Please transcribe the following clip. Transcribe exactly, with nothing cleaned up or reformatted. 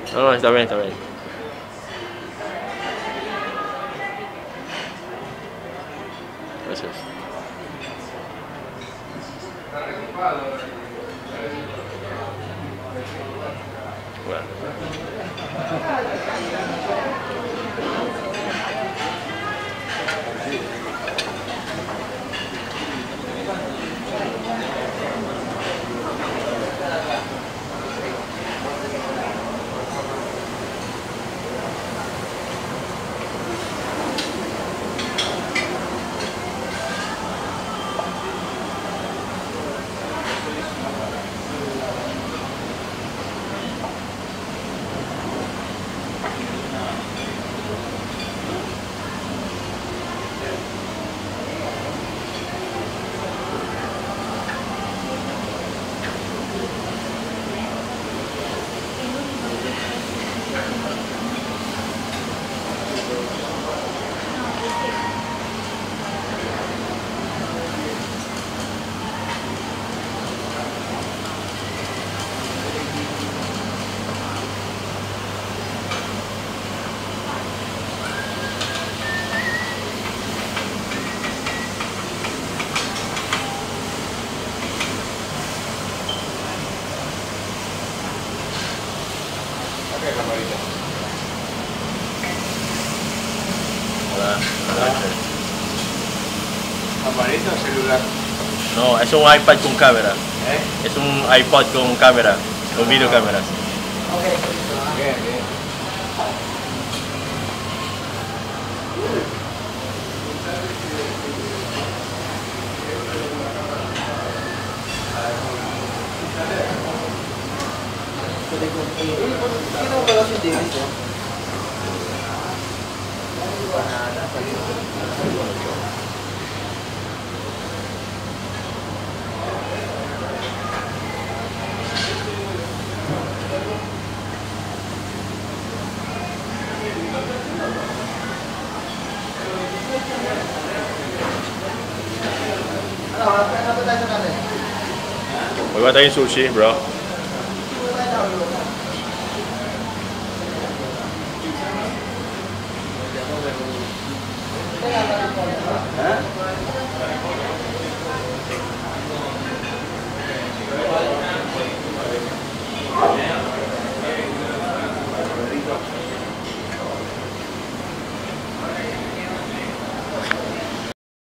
No, no, está bien, está bien. Gracias. Bueno. Hola, buenas noches. ¿Camarita o celular? No, es un iPad con cámara. ¿Eh? Es un iPod con cámara, con videocámaras. Bien, bien. Hoy va a estar sushi, bro. ¿Eh?